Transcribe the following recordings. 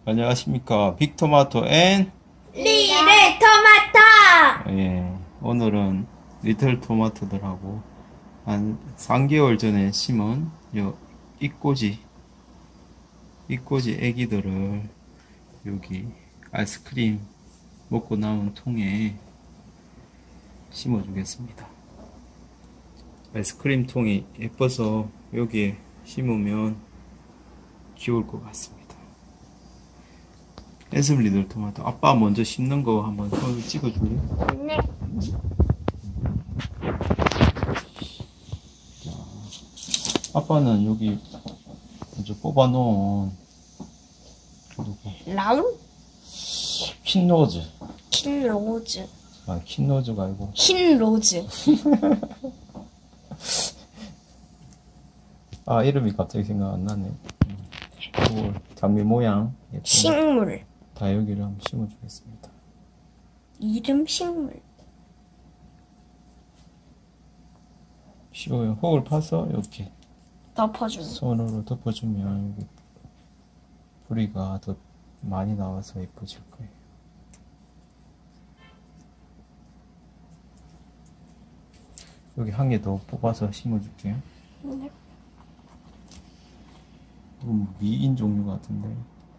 안녕하십니까. 빅토마토 앤 리틀 토마토! 예, 오늘은 리틀 토마토들하고 한 3개월 전에 심은 요 이꼬지 애기들을 여기 아이스크림 먹고 남은 통에 심어 주겠습니다. 아이스크림 통이 예뻐서 여기에 심으면 귀여울 것 같습니다. 앤슬 리틀 토마토, 아빠 먼저 심는 거 한번 손을 찍어줄래? 네. 아빠는 여기 먼저 뽑아놓은 라운? 퀸로즈. 흰로즈. 아, 퀸로즈가 아니고 흰로즈. 아, 이름이 갑자기 생각 안 나네. 이걸 장미 모양 예쁜 식물. 다육이를 한번 심어주겠습니다. 이름 식물. 쉬워요. 흙을 파서 이렇게 덮어주는. 손으로 덮어주면 여기 뿌리가 더 많이 나와서 예뻐질 거예요. 여기 한 개 더 뽑아서 심어줄게요. 네. 미인 종류 같은데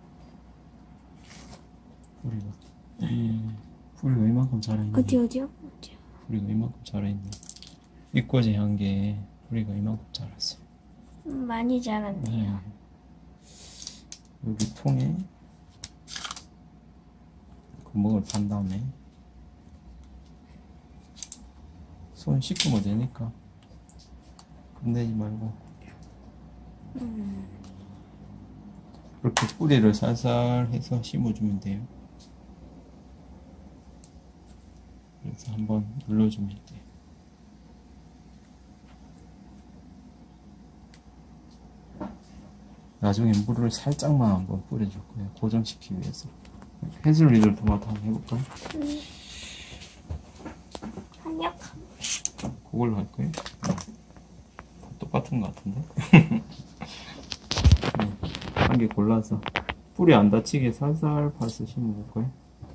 뿌리가 이만큼 자라있네. 어디요? 뿌리가 이만큼 자라있네. 이꼬지 한 개 뿌리가 이만큼 자랐어요. 많이 자랐네요. 네. 여기 통에 구멍을 판 다음에 손 씻으면 되니까 겁내지 말고 이렇게 뿌리를 살살 해서 심어주면 돼요. 그래서 한번 눌러주면 돼요. 나중에 물을 살짝만 한번 뿌려줄 거예요. 고정시키기 위해서. 앤슬 리틀 토마토 한번 해볼까요? 한약. 그걸로 할 거예요? 똑같은 것 같은데? 한 개 골라서 뿌리 안 다치게 살살 파서 심어볼 거예요.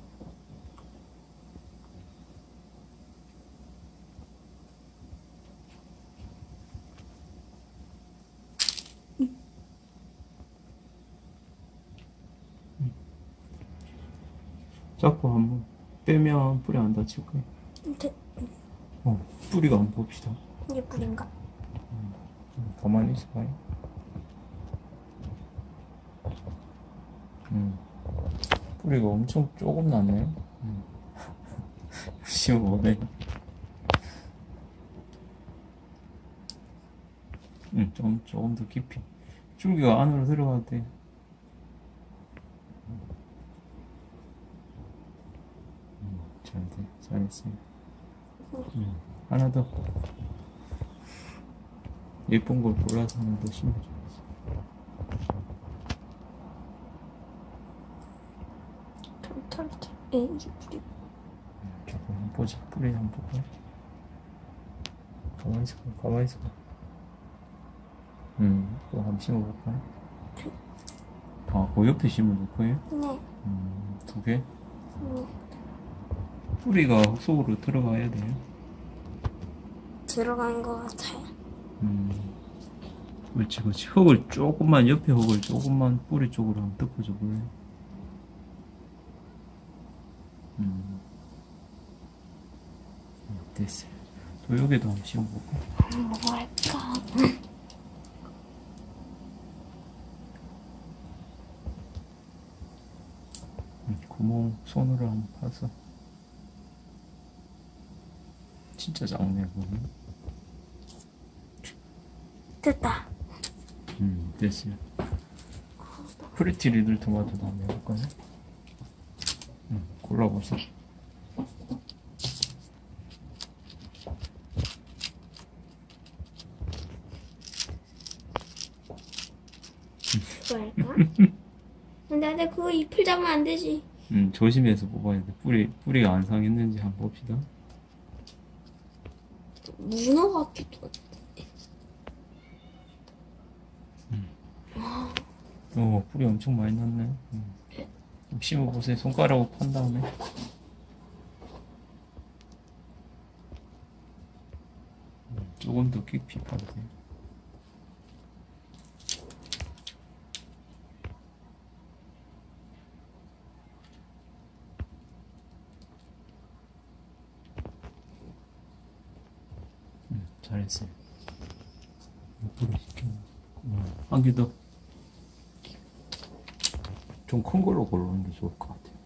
잡고 한번 빼면 뿌리 안 다칠 거예요. 뿌리가 한번 봅시다. 이게 뿌린가? 가만히 있어봐요. 뿌리가 엄청 조금 났네. 심어보네. 조금 더 깊이. 줄기가 안으로 들어가도 돼. 잘했어요. 하나 더. 예쁜 걸 골라서 하나 더 심어줘야지. 이게 뿌리. 조금 한번 보자. 뿌리 한번 볼까요? 가만히 있어봐. 그거 한번 심어볼까요? 아, 그 옆에 심어줄 거예요? 네. 2개? 네. 뿌리가 흙 속으로 들어가야 돼요. 들어간 것 같아요. 그렇지. 흙을 조금만, 옆에 흙을 조금만 뿌리 쪽으로 한번 덮어줘 볼래? 됐어요. 또 여기도 한번 심어볼까? 뭐 할까? 구멍 손으로 한번 파서. 진짜 작네, 그거는. 됐다. 됐어요. 프리티 리틀 토마토도 한번 해볼까요? 골라보세요. 그거 할까? 근데 그거 잎을 잡으면 안 되지. 조심해서 뽑아야 돼. 뿌리가 안 상했는지 한번 봅시다. 문어 같기도 하고. 뿌리 엄청 많이 났네. 좀 심어보세요. 손가락으로 판 다음에. 조금 더 깊이 파도 돼요. 잘했어요. 한 개 더. 좀 큰 걸로 고르는 게 좋을 것 같아요.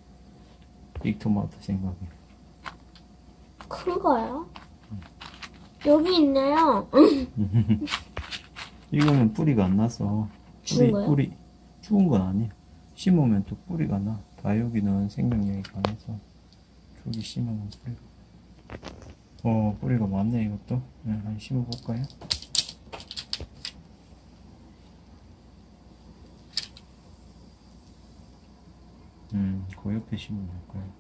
빅토마토 생각에. 큰 거요? 여기 있네요. 이거는 뿌리가 안 나서. 죽은 거요? 뿌리 죽은 건 아니에요. 심으면 또 뿌리가 나. 다육이는 생명력이 강해서 저기 심으면 뿌리가. 뿌리가 많네 이것도. 네, 한번 심어볼까요? 그 옆에 심으면 될까요?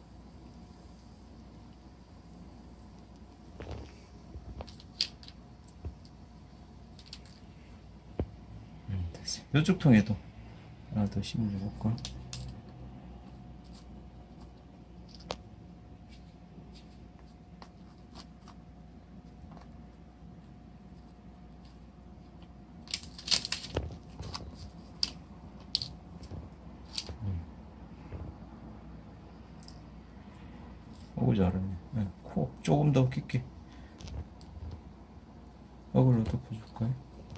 됐어요. 이쪽 통에도 하나 더 심어볼까? 어구 잘하네. 네, 코 조금 더 깊게 어글로 덮어줄까요?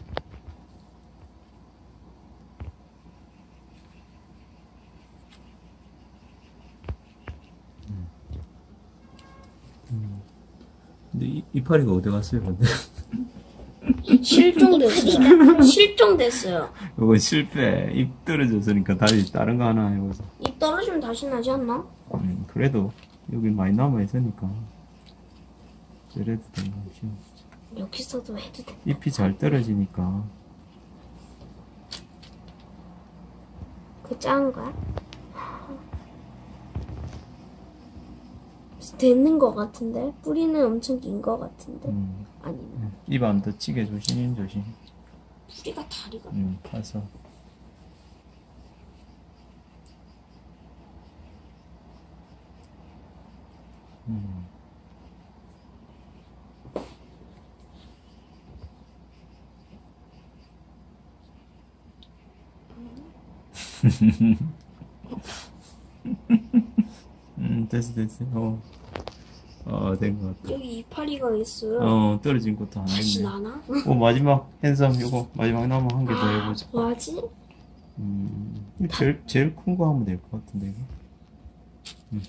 근데 이파리가 어디 갔어요 근데? 실종됐어요. 실종됐어요. 이거 실패. 입 떨어졌으니까 다시 다른 거 하나 해보자. 입 떨어지면 다시 나지 않나? 그래도 여기 많이 남아있으니까 그래도 되는 거지. 여기서도 해도 돼. 잎이 잘 떨어지니까. 그 작은 거야? 되는 거 같은데? 뿌리는 엄청 긴 거 같은데? 아니네. 입 안 다치게 조심. 뿌리가 다리가. 파서. 됐어. 된 것 같다. 여기 이파리가 있어요. 떨어진 것도 하나 다시 있네. 나나? 마지막 핸섬 요거 마지막 남은 한 개 더 해보자. 뭐하지? 제일 큰 거 하면 될 것 같은데 이거.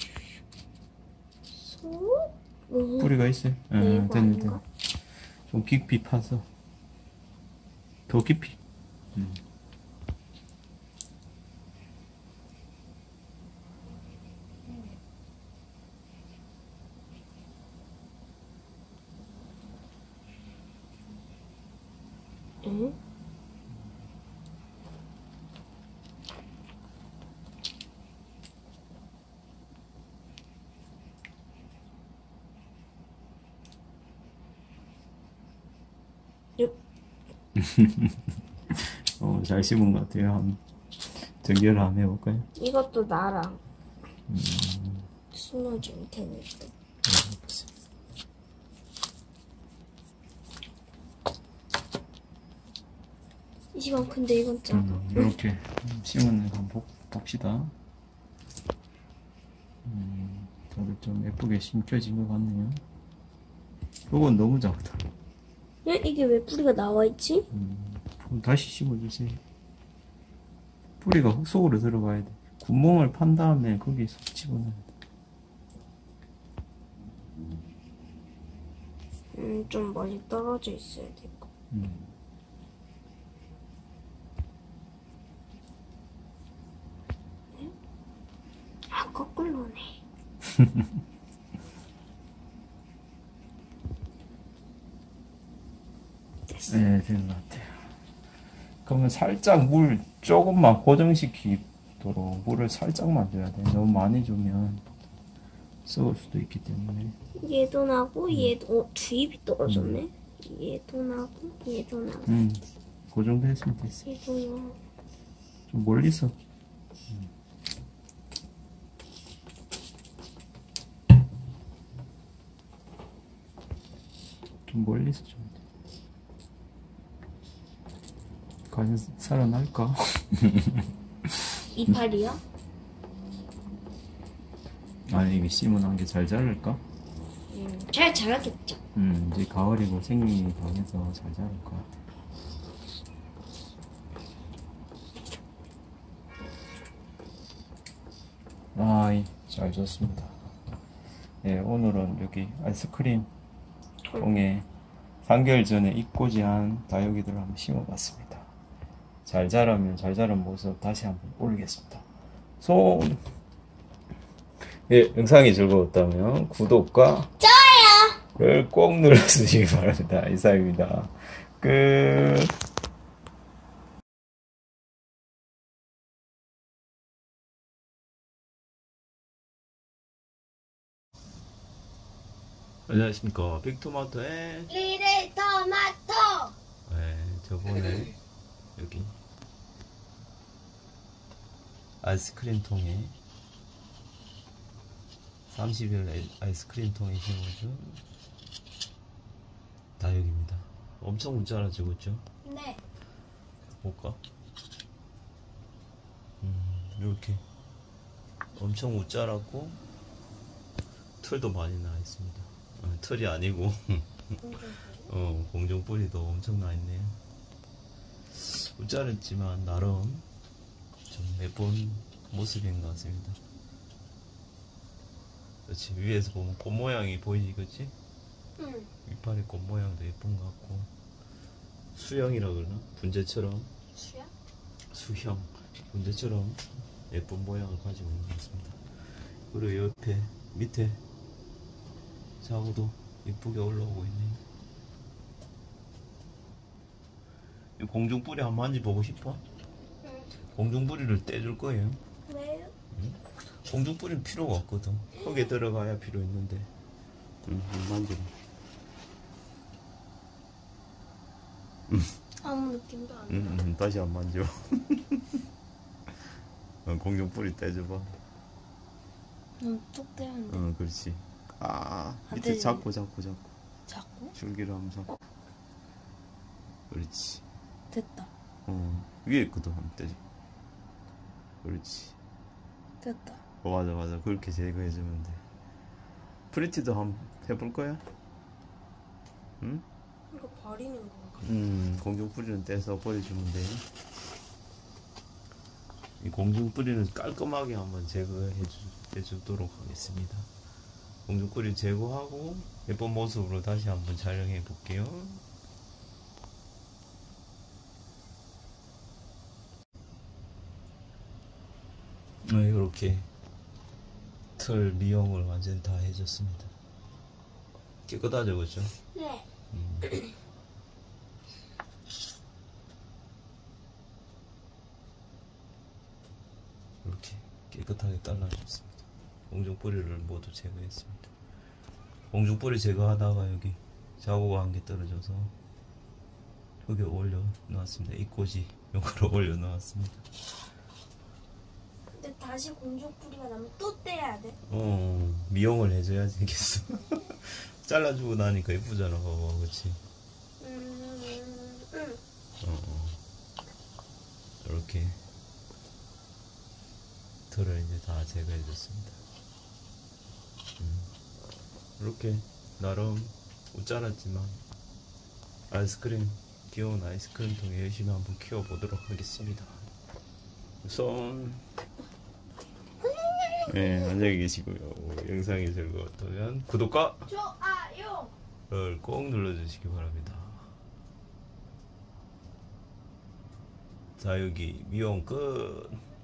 뿌리가 있어요. 이거 됐네. 아닌가? 좀 깊이 파서 더 깊이. 응? 잘 심은 것 같아요. 한번 정결 한번 해볼까요? 이것도 나랑 심어줄 테니까. 보세요. 이건 근데 이건 작아. 이렇게 심은 거 한번 봅시다. 다들 좀 예쁘게 심겨진 것 같네요. 이건 너무 작다. 야, 이게 왜 뿌리가 나와있지? 그럼 다시 심어주세요. 뿌리가 흙 속으로 들어가야 돼. 구멍을 판 다음에 거기 속 집어넣어야 돼. 좀 멀리 떨어져 있어야 될 거. 아, 거꾸로네. 됐어. 네, 된 것 같아요. 그러면 살짝 물 조금만 고정시키도록 물을 살짝만 줘야 돼. 너무 많이 주면 썩을 수도 있기 때문에. 얘도 나고 얘도 주입이 떨어졌네. 얘도 나고 얘도 나고 그 정도 했으면 됐어. 얘도 나고. 좀 멀리서. 여기서 주면 돼. 과연 살아날까? 이파리요? 아니 이게 심어놓은 게 잘 자랄까? 잘 자라겠죠. 이제 가을이고 생명이 강해서 잘 자랄 것 같아. 잘 줬습니다. 예, 오늘은 여기 아이스크림 통에 3개월 전에 입고지한 다육이들을 한번 심어봤습니다. 잘 자라면 잘 자란 모습 다시 한번 올리겠습니다. 예, 영상이 즐거웠다면 구독과 좋아요를 꼭 눌러주시기 바랍니다. 이상입니다. 끝. 안녕하십니까. 빅토마토의 리를 토마토. 저번에 여기 아이스크림 통에 30일 아이스크림 통에 심어준 다육입니다. 엄청 웃자라지고 있죠? 네. 볼까? 이렇게 엄청 웃자라고 털도 많이 나 있습니다. 털이 아니고 공중뿌리도 엄청 나 있네요. 웃자랬지만 나름 좀 예쁜 모습인 것 같습니다. 그렇지, 위에서 보면 꽃 모양이 보이지, 그렇지? 이파리 꽃 모양도 예쁜 것 같고, 수형이라 그러나? 분재처럼. 수야? 수형. 분재처럼 예쁜 모양을 가지고 있는 것 같습니다. 그리고 옆에 밑에 자구도 예쁘게 올라오고 있네요. 이 공중뿌리 한번 만져보고 싶어? 공중뿌리를 떼줄 거예요. 왜요? 공중뿌리는 필요가 없거든. 흙에 들어가야 필요 있는데. 한번 만져봐. 아무 느낌도 안 나. 다시 안 만져. 공중뿌리 떼줘봐. 뚝 떼는데. 그렇지. 밑에 떼지네. 잡고. 자꾸? 줄기를 하면서. 그렇지. 됐다. 위에 있거든. 한번 떼줘. 그렇지. 됐다. 맞아. 그렇게 제거해주면 돼. 프리티도 한번 해볼 거야? 응? 이거 버리는 건가? 공중뿌리는 떼서 버려주면 돼. 이 공중뿌리는 깔끔하게 한번 제거해주도록 하겠습니다. 공중뿌리 제거하고 예쁜 모습으로 다시 한번 촬영해 볼게요. 이렇게 털 미용을 완전 다 해줬습니다. 깨끗하죠, 그렇죠? 네. 이렇게 깨끗하게 잘라줬습니다. 공중뿌리를 모두 제거했습니다. 공중뿌리 제거하다가 여기 자구가 한 개 떨어져서 여기 올려 놓았습니다. 입꼬지 용으로 올려 놓았습니다. 근데 다시 공중뿌리가 나면 또 떼야 돼? 미용을 해줘야지 되겠어. 잘라주고 나니까 예쁘잖아, 봐봐, 그치? 이렇게 털을 이제 다 제거해줬습니다. 이렇게 나름 웃자랐지만 귀여운 아이스크림 통에 열심히 한번 키워보도록 하겠습니다. 우선 안녕히 계시고요. 영상이 즐거웠다면 구독과 좋아요를 꼭 눌러주시기 바랍니다. 자, 여기 미용 끝.